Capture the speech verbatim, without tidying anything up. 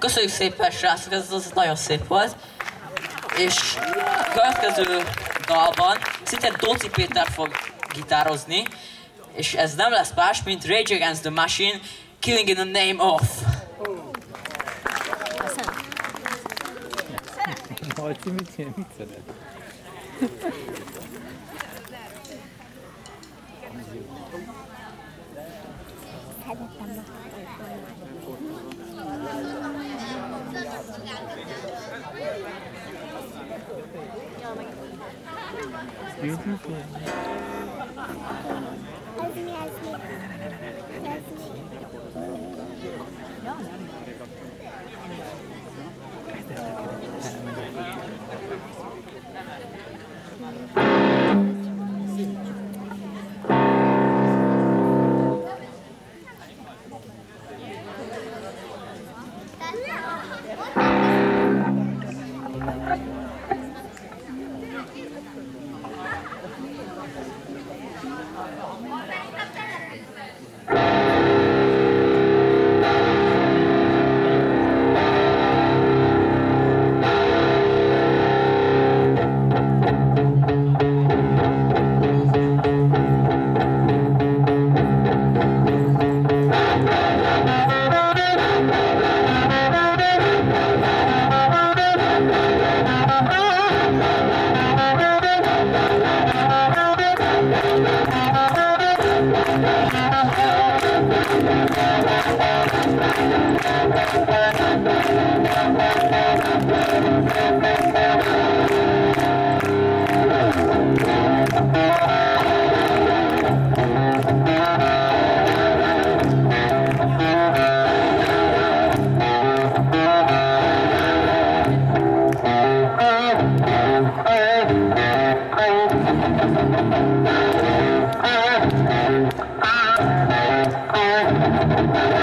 Köszönjük szépen, srácok, ez az nagyon szép volt. És a következő dalban szintén Dóci Péter fog gitározni, és ez nem lesz más, mint Rage Against the Machine, Killing in the Name of. Marci, mit csinál? Mit szeret? Beautiful. Thank you.